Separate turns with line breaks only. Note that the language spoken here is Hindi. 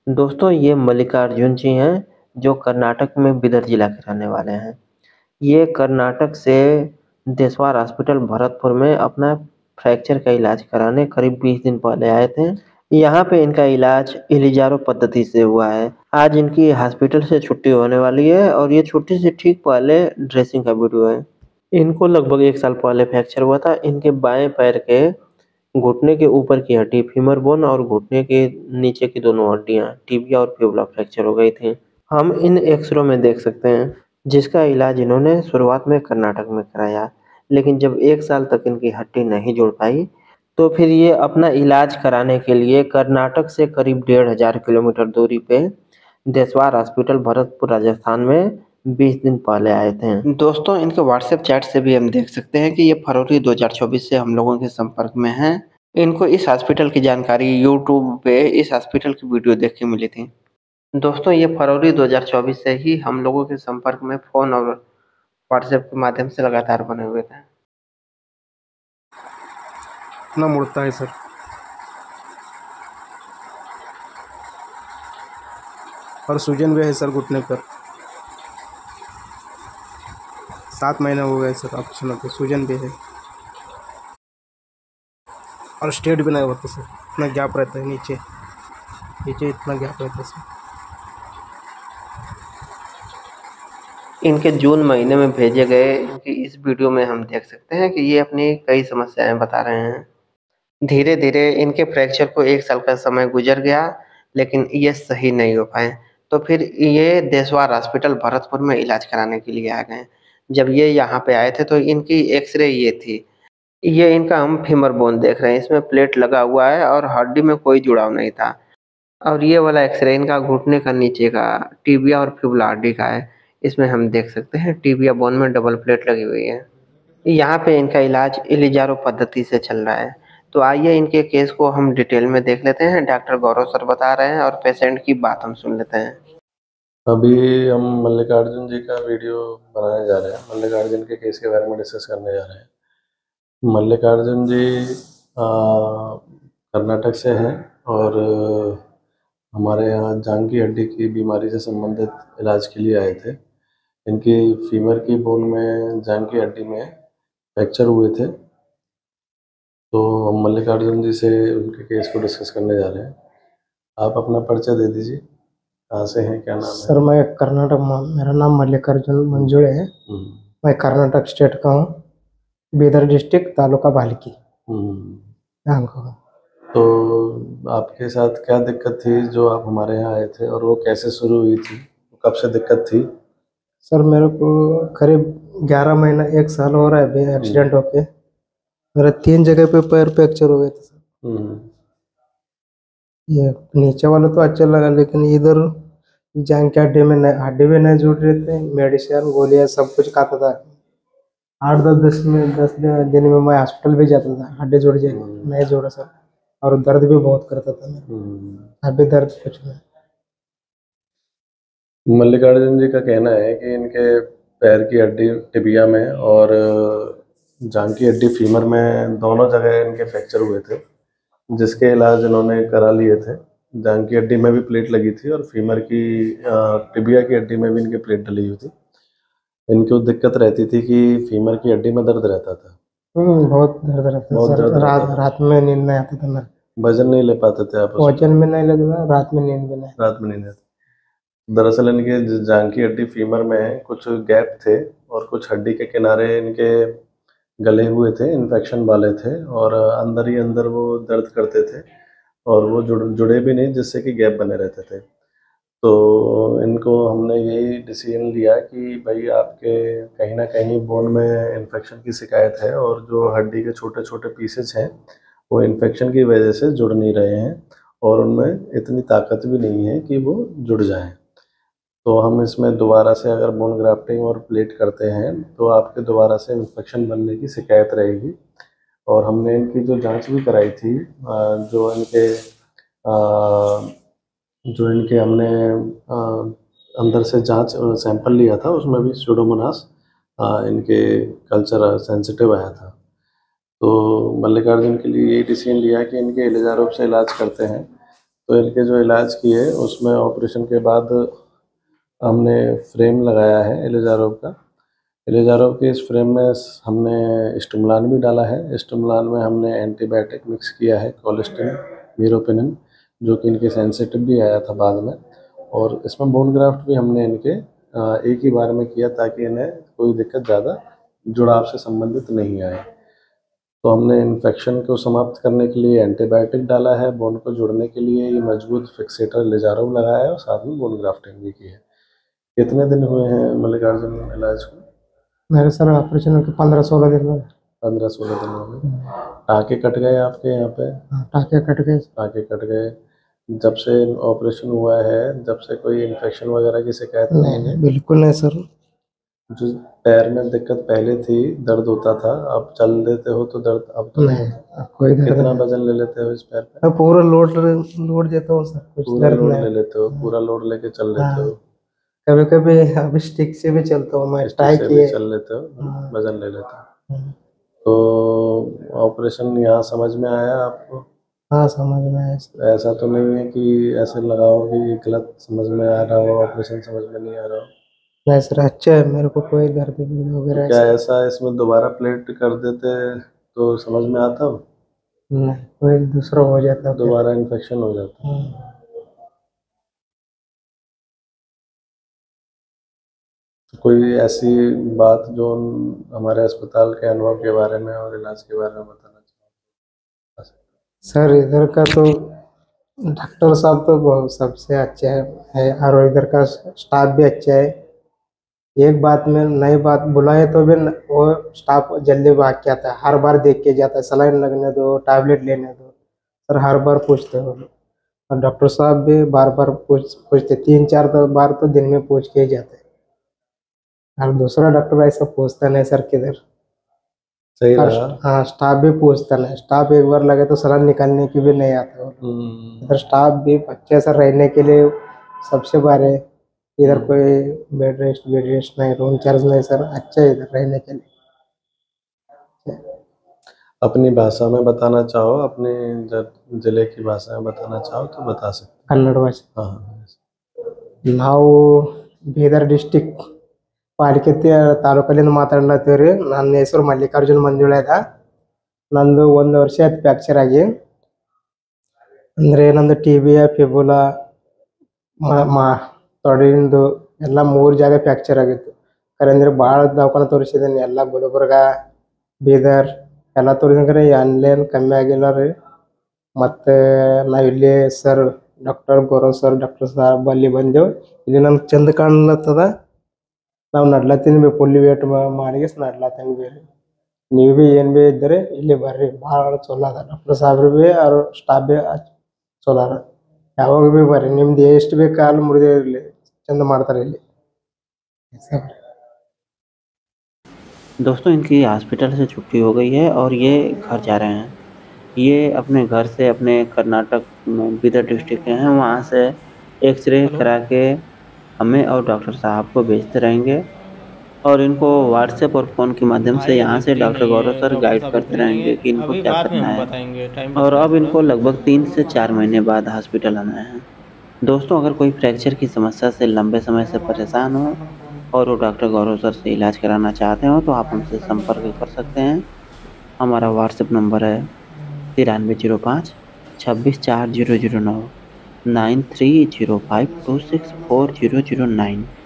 दोस्तों ये मल्लिकार्जुन जी हैं जो कर्नाटक में बीदर जिला के रहने वाले हैं। ये कर्नाटक से देशवार हॉस्पिटल भरतपुर में अपना फ्रैक्चर का इलाज कराने करीब 20 दिन पहले आए थे। यहाँ पे इनका इलाज इलिजारो पद्धति से हुआ है। आज इनकी हॉस्पिटल से छुट्टी होने वाली है और ये छुट्टी से ठीक पहले ड्रेसिंग का वीडियो है। इनको लगभग 1 साल पहले फ्रैक्चर हुआ था। इनके बाएं पैर के घुटने के ऊपर की हड्डी फीमर बोन और घुटने के नीचे की दोनों हड्डियां टिबिया और फिबुला फ्रैक्चर हो गई थी। हम इन एक्सरे में देख सकते हैं जिसका इलाज इन्होंने शुरुआत में कर्नाटक में कराया, लेकिन जब 1 साल तक इनकी हड्डी नहीं जुड़ पाई तो फिर ये अपना इलाज कराने के लिए कर्नाटक से करीब 1,500 किलोमीटर दूरी पे देशवार हॉस्पिटल भरतपुर राजस्थान में 20 दिन पहले आए थे। दोस्तों इनके व्हाट्सएप चैट से भी हम देख सकते हैं कि ये फरवरी 2024 से हम लोगों के संपर्क में हैं। इनको इस हॉस्पिटल की जानकारी यूट्यूब पे इस हॉस्पिटल की वीडियो देख के मिली थी। दोस्तों ये फरवरी 2024 से ही हम लोगों के संपर्क में फ़ोन और व्हाट्सएप के माध्यम से लगातार बने हुए थे।
इतना मुड़ता है सर, और सूजन भी है सर घुटने पर। 7 महीने हो गए सर ऑपरेशन होते, सूजन भी है और स्ट्रेट भी नहीं होता सर। इतना गैप रहता है नीचे नीचे इतना गैप रहता है सर।
इनके जून महीने में भेजे गए इनकी इस वीडियो में हम देख सकते हैं कि ये अपनी कई समस्याएं बता रहे हैं। धीरे धीरे इनके फ्रैक्चर को 1 साल का समय गुजर गया, लेकिन ये सही नहीं हो पाए। तो फिर ये देशवार हॉस्पिटल भरतपुर में इलाज कराने के लिए आ गए। जब ये यहाँ पे आए थे तो इनकी एक्सरे ये थी। ये इनका हम फीमर बोन देख रहे हैं, इसमें प्लेट लगा हुआ है और हड्डी में कोई जुड़ाव नहीं था। और ये वाला एक्सरे इनका घुटने का नीचे का टिबिया और फिबुला हड्डी का है। इसमें हम देख सकते हैं टिबिया बोन में डबल प्लेट लगी हुई है। यहाँ पे इनका इलाज इलिजारो पद्धति से चल रहा है। तो आइए इनके केस को हम डिटेल में देख लेते हैं। डॉक्टर गौरव सर बता रहे हैं और पेशेंट की बात हम सुन लेते हैं।
अभी हम मल्लिकार्जुन जी का वीडियो बनाने जा रहे हैं। मल्लिकार्जुन के केस के बारे में डिस्कस करने जा रहे हैं। मल्लिकार्जुन जी कर्नाटक से हैं और हमारे यहाँ जांघ की हड्डी की बीमारी से संबंधित इलाज के लिए आए थे। इनकी फीमर की बोन में जांघ की हड्डी में फ्रैक्चर हुए थे। तो हम मल्लिकार्जुन जी से उनके केस को डिस्कस करने जा रहे हैं। आप अपना परिचय दे दीजिए, कहाँ से हैं, क्या नाम है?
सर मैं कर्नाटक में, मेरा नाम मल्लिकार्जुन मंजुळे है। मैं कर्नाटक स्टेट का हूँ, बीदर डिस्ट्रिक्ट, तालुका भालकी।
तो आपके साथ क्या दिक्कत थी जो आप हमारे यहाँ आए थे, और वो कैसे शुरू हुई थी, कब से दिक्कत थी?
सर मेरे को करीब 11 महीना 1 साल हो रहा है अभी एक्सीडेंट होके। मेरा 3 जगह पे पैर फ्रैक्चर हो गए थे सर। ये नीचे वाला तो अच्छा लगा, लेकिन इधर जांघ की हड्डी में हड्डी भी नहीं जुड़ रहे थे। मेडिसिन गोलियां सब कुछ खाता था। 10 दिन में मैं हॉस्पिटल भी जाता था, हड्डी जुड़ जाए नहीं जोड़ा सर। और दर्द भी बहुत करता था मेरा। अभी दर्द कुछ नहीं।
मल्लिकार्जुन जी का कहना है कि इनके पैर की हड्डी टिबिया में और जांघ की हड्डी फीमर में दोनों जगह इनके फ्रैक्चर हुए थे, जिसके इलाज इन्होंने करा लिए थे। जांघ की हड्डी में भी प्लेट लगी थी और फीमर की टिबिया की हड्डी में भी इनकी प्लेट डली हुई थी। इनको दिक्कत रहती थी कि फीमर की हड्डी में दर्द रहता था।
बहुत दर्द रहता
बहुत
था
दर्द
सर।
रहता था।
रात में नींद नहीं आता था मेरे।
वजन नहीं ले पाते थे आप उसमें?
वजन में नहीं लगता, रात में नींद भी नहीं।
रात में नहीं आती। दरअसल इनके जांघ की हड्डी फीमर में कुछ गैप थे और कुछ हड्डी के किनारे इनके गले हुए थे, इन्फेक्शन वाले थे, और अंदर ही अंदर वो दर्द करते थे और वो जुड़े भी नहीं, जिससे कि गैप बने रहते थे। तो इनको हमने यही डिसीजन लिया कि भाई आपके कहीं ना कहीं बोन में इन्फेक्शन की शिकायत है और जो हड्डी के छोटे छोटे पीसेस हैं वो इन्फेक्शन की वजह से जुड़ नहीं रहे हैं और उनमें इतनी ताकत भी नहीं है कि वो जुड़ जाएं। तो हम इसमें दोबारा से अगर बोन ग्राफ्टिंग और प्लेट करते हैं तो आपके दोबारा से इन्फेक्शन बनने की शिकायत रहेगी। और हमने इनकी जो जांच भी कराई थी, जो इनके हमने अंदर से जांच सैंपल लिया था, उसमें भी स्यूडोमोनास इनके कल्चर सेंसिटिव आया था। तो मल्लिकार्जुन के लिए यही डिसीजन लिया कि इनके इलिजारोप से इलाज करते हैं तो इनके जो इलाज किए उसमें ऑपरेशन के बाद हमने फ्रेम लगाया है एलिजारोव का। एलिजारोव के इस फ्रेम में हमने स्टिमुलान भी डाला है। स्टिमुलान में हमने एंटीबायोटिक मिक्स किया है, कोलिस्टिन, मीरोपेनिन, जो कि इनके सेंसिटिव भी आया था बाद में। और इसमें बोन ग्राफ्ट भी हमने इनके एक ही बार में किया ताकि इन्हें कोई दिक्कत ज़्यादा जुड़ाव से संबंधित नहीं आए। तो हमने इन्फेक्शन को समाप्त करने के लिए एंटीबायोटिक डाला है, बोन को जोड़ने के लिए ये मजबूत फिक्सेटर एलिजारोव लगाया है और साथ में बोन ग्राफ्टिंग भी की है। कितने दिन हुए हैं मल्लिकार्जुन इलाज को?
मेरे सर ऑपरेशन होकर 15-16 दिन में।
15-16 दिन हो गए। टाँके कट गए आपके यहाँ पे?
टाँके कट गए।
टाँके कट गए। जब से ऑपरेशन हुआ है, जब से कोई इन्फेक्शन वगैरह की शिकायत नहीं है?
बिल्कुल नहीं सर।
जो पैर में दिक्कत पहले थी, दर्द होता था, अब चल देते हो तो दर्द अब तो
नहीं, अब कोई दर्द
कितना
नहीं।
वजन ले लेते हो इस पैर पे?
मैं पूरा लोड देता हूँ सर, कुछ
पूरा
दर्द
लोड
नहीं।
ले लेते हो, पूरा लोड लेके चल लेते हो?
कभी कभी अभी स्टिक से भी चलता हूँ मैं,
स्टिक से भी चल लेते हो, वजन ले लेते हो। तो ऑपरेशन यहाँ समझ में आया आपको?
हाँ समझ में आया।
ऐसा तो नहीं है कि ऐसे लगाओ कि गलत समझ में आ रहा हो, ऑपरेशन समझ में नहीं आ रहा हो?
नहीं सर, अच्छा है, मेरे को कोई दर्द वगैरह
क्या ऐसा इसमें दोबारा प्लेट कर देते तो समझ में आता हो?
नहीं, कोई दूसरा हो जाता,
दोबारा इन्फेक्शन हो जाता। कोई ऐसी बात जो हमारे अस्पताल के अनुभव के बारे में और इलाज के बारे में बताना चाहते?
सर इधर का तो डॉक्टर साहब तो बहुत सबसे अच्छे है और इधर का स्टाफ भी अच्छा है। एक बात में नई बात बुलाए तो भी वो स्टाफ जल्दी भाग के आता है, हर बार देख के जाता है, सलाइन लगने दो, टैबलेट लेने दो, सर हर बार पूछते हो। और डॉक्टर साहब भी बार बार पूछते, 3-4 बार तो दिन में पूछ के ही जाते हैं। और दूसरा डॉक्टर ऐसा पूछता नहीं सर किधर।
सही रहा।
हाँ, स्टाफ भी पूछता नहीं, स्टाफ एक बार लगे तो सलाइन निकालने की भी नहीं आता। इधर स्टाफ भी अच्छे से रहने के लिए सबसे बारे, इधर कोई बेड रेस्ट नहीं, रूम चार्ज नहीं सर, अच्छा है इधर रहने के लिए।
अपनी भाषा में बताना चाहो, अपने जिले की भाषा में बताना चाहो तो बता सकते?
कन्नड़ भाषा।
हाँ।
ನಾವು ಬೀದರ್ ಡಿಸ್ಟಿಕ್ ಪಾಲಿಕೆತ್ತಿ ತಾಲೂಕಲ್ಲಿಂದ ಮಾತಾಡ್ಲತ್ತೀವ್ರಿ. ನನ್ನ ಹೆಸರು ಮಲ್ಲಿಕಾರ್ಜುನ್ ಮಂಜುಳೆ ಅದ. ನಂದು 1 ವರ್ಷ ಆಯ್ತು ಫ್ರ್ಯಾಕ್ಚರ್ ಆಗಿ. ಅಂದರೆ ನಂದು ಟಿಬಿಯ, ಫಿಬುಲಾ, ತೊಡೆಯಿಂದು ಎಲ್ಲ 3 ಜಾಗ ಫ್ರ್ಯಾಕ್ಚರ್ ಆಗಿತ್ತು. ಖರೆ ಭಾಳ ದವಾಖಾನೆ ತೋರಿಸಿದ್ದೀನಿ, ಎಲ್ಲ ಗುಲ್ಬರ್ಗ, ಬೀದರ್ ಎಲ್ಲ ತೋರಿಸಿದ್ರೆ ಅಲ್ಲೇನು ಕಮ್ಮಿ ಆಗಿಲ್ಲ ರೀ. ಮತ್ತು ನಾವು ಇಲ್ಲಿ sir doctor Gaurav sir, doctor ಸಾಹೇಬ್ ಅಲ್ಲಿ ಬಂದೆವು. ಇಲ್ಲಿ ನಮ್ಗೆ ಚಂದ ಕಾಣ್ಲತ್ತದ, ನಾವು ನಡ್ಲತ್ತೀನಿ ಬಿ, ಫುಲ್ ವೇಟ್ ಮಾಡಿ ನಡ್ಲತ್ತೀನಿ ಬಿ. ನೀವು ಭೀ ಏನು ಭೀ ಇದ್ದರೆ ಇಲ್ಲಿ ಬರ್ರಿ, ಭಾಳ ಚಲೋ ಅದ. ಡಾಕ್ಟರ್ ಸಾಹೇಬ್ರು ಭೀ ಅವ್ರ ಸ್ಟಾಫ್ ಭೀ ಚಲೋ ಅದ. ಯಾವಾಗ ಭೀ ಬರ್ರಿ, ನಿಮ್ದು ಎಷ್ಟು ಭೀ ಕಾಲು ಮುರಿದೇ ಇರಲಿ, ಚಂದ ಮಾಡ್ತಾರೆ ಇಲ್ಲಿ.
दोस्तों इनकी हॉस्पिटल से छुट्टी हो गई है और ये घर जा रहे हैं। ये अपने घर से अपने कर्नाटक में बीदर डिस्ट्रिक्ट के हैं, वहाँ से एक्सरे करा के हमें और डॉक्टर साहब को भेजते रहेंगे और इनको व्हाट्सएप और फ़ोन के माध्यम से यहाँ से डॉक्टर गौरव सर गाइड करते रहेंगे कि इनको क्या करना है। और अब इनको लगभग 3 से 4 महीने बाद हॉस्पिटल आना है। दोस्तों अगर कोई फ्रैक्चर की समस्या से लंबे समय से परेशान हो और वो डॉक्टर गौरव सर से इलाज कराना चाहते हो तो आप हमसे संपर्क कर सकते हैं। हमारा व्हाट्सएप नंबर है 9305 26 4009 9305264009।